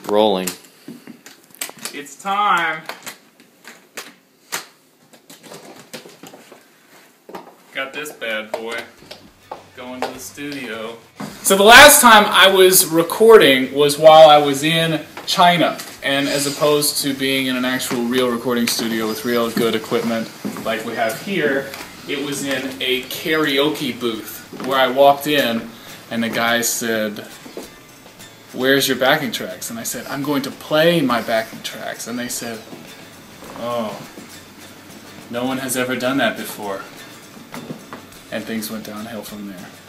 Rolling. It's time. Got this bad boy going to the studio. So the last time I was recording was while I was in China, and as opposed to being in an actual real recording studio with real good equipment like we have here, it was in a karaoke booth where I walked in and the guy said, "Where's your backing tracks?" And I said, "I'm going to play my backing tracks." And they said, "Oh, no one has ever done that before." And things went downhill from there.